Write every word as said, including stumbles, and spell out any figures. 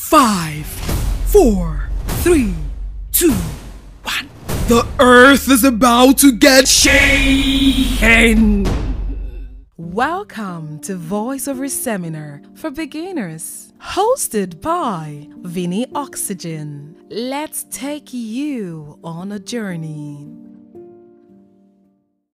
Five, four, three, two, one. The earth is about to get shaken. Welcome to Voiceover Seminar for Beginners, hosted by Vinny Oxygen. Let's take you on a journey.